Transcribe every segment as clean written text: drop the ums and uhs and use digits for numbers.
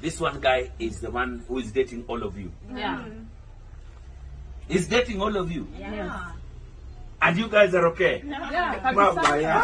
this one guy is the one who is dating all of you. Yeah. He's dating all of you. Yeah. And you guys are okay? Yeah. Mama, yeah.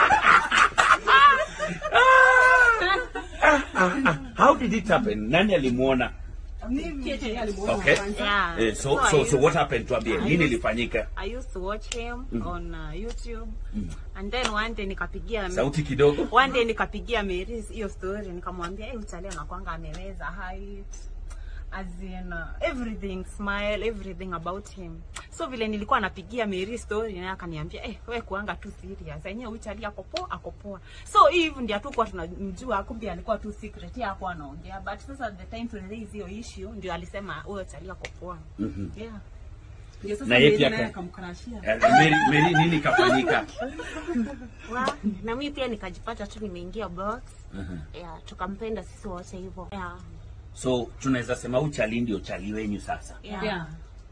How did it happen? Nani alimuona? Okay. Yeah. So what happened to Abie? Nini ilifanyika? I used to watch him on YouTube. And then one day nikapigia Sauti kidogo. One day nikapigia Mary hiyo story nikamwambia utalia na kwanga ameweza height as in everything, smile, everything about him. So vile nilikuwa napigia Mary story na akaniambia wewe kuanga tu serious. Yenyewe utalia ako poa. So hivi ndio tukua tunamjua, kumbe alikuwa tu secret yake hapo anaongea. But sasa the time to raise hiyo issue ndio alisema wewe utalia ako poa. Yeah. Na yeye pia akamkrashia. Mary nini kafanyika? Na mimi pia nikajipata tu nimeingia box. Yeah, tukampenda sisi wote hivyo. Yeah. So tunaweza sema uchali ndio chali wenyu sasa. Yeah.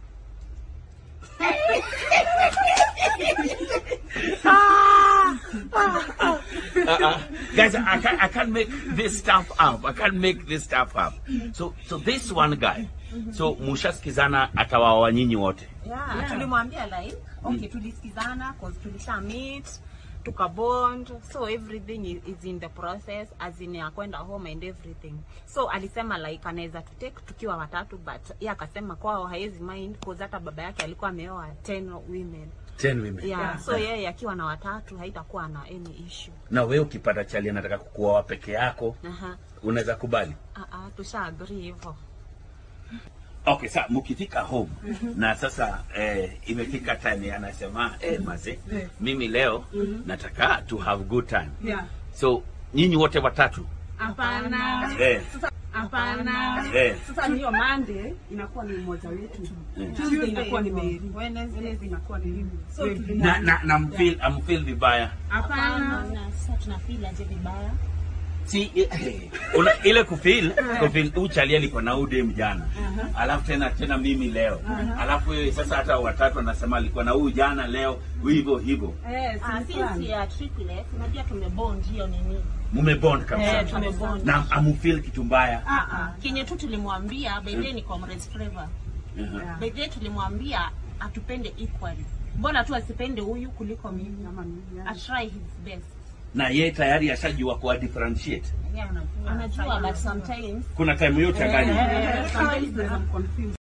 Guys, I can't make this stuff up. I can't make this stuff up. So this one guy. So mushasikizana atawaoa nyinyi wote. Yeah. Tulimwambia like okay, tulisikizana cause tulisha meet, tukabond, so everything is in the process, as in ya kwenda home and everything. So alisema like anaweza tutake tukiwa watatu, but yeye akasema kwao haezi mind cause hata baba yake alikuwa ameoa 10 women. 10 women. Yeah. So yeye akiwa na watatu haitakuwa na any issue. Na wewe ukipata chali anataka kukuoa peke yako, unaweza kubali? Tusha agree hivyo. Okay, sasa mkifika home na sasa imefika time anasema mase mimi leo nataka to have good time. Yeah. So nyinyi wote watatu? Hapana. Hapana. Sasa hiyo Monday inakuwa ni mmoja wetu. Tuesday inakuwa ni Mary. Wednesday inakuwa ni mimi. So I'm feel vibaya. Hapana. Sasa tunafeel aje vibaya? Si ile kufeel uchali alikuwa na ude mjana. Alafu tena mimi leo. Alafu wewe sasa hata watatu anasema alikuwa na huyu jana leo hivyo. Sisi ya Triplets unajua tumebond hiyo nini? Mmebond kabisa. Tumebond. Na amufeel kitu mbaya. Kenye tu tulimwambia baadaye ni comrades flavor. Baadaye tulimwambia atupende equally. Mbona tu asipende huyu kuliko mimi ama mimi? I try his best. Na yeye tayari ashajua kwa differentiate. Yeah, anajua but sometimes kuna time yote gani? Sometimes I'm confused.